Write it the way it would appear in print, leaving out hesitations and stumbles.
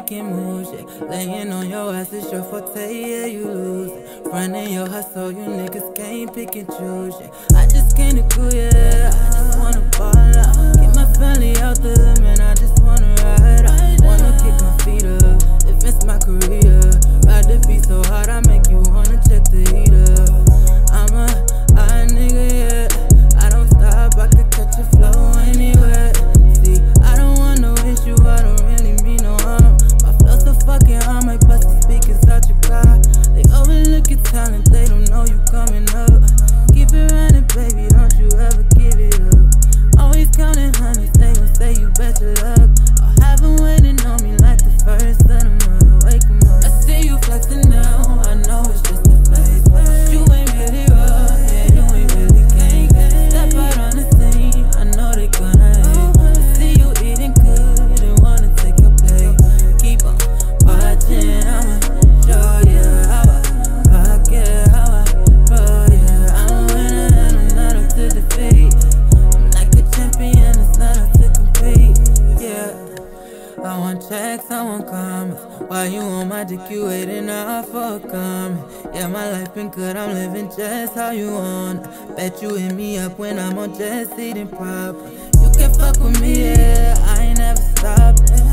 making moves, yeah. Laying on your ass is your forte, yeah, you lose it. Frontin' your hustle, you niggas can't pick and choose, yeah. I just came to cool, yeah, I just wanna ball out. Get my family out the hood, man, I just wanna ride out. Wanna kick my feet up, advance my career. Ride the beat so hard, I make you wanna check the heater. I'm a nigga, yeah, I don't stop, I could catch a flow anywhere. See, I don't want no issue, I don't really mean no harm. My flow so fucking hard, might bust the speakers out your car. They overlook your talent, they don't know you coming up. Keep it running, baby, don't you ever give it up. Always counting hundreds, they gon' say you bet your luck. I'll have them waiting on me like the first of the month. Wake 'em up. I see you flexing now, I know it's just a phase. You ain't really rough, yeah, you ain't really king. Step out on the scene, I know they gonna hate. I see you eating good and wanna take your plate. Keep on watching, I'ma show you how I get, how I roll, yeah. I'm a winner and I'm not up to defeat. I'm like a champion, it's not up to compete, yeah. I want checks, I want comments. Why you on my dick, you waiting out for a comment? Yeah, my life been good, I'm living just how you want. Bet you hit me up when I'm on just eating proper. You can fuck with me, yeah, I ain't never stopped.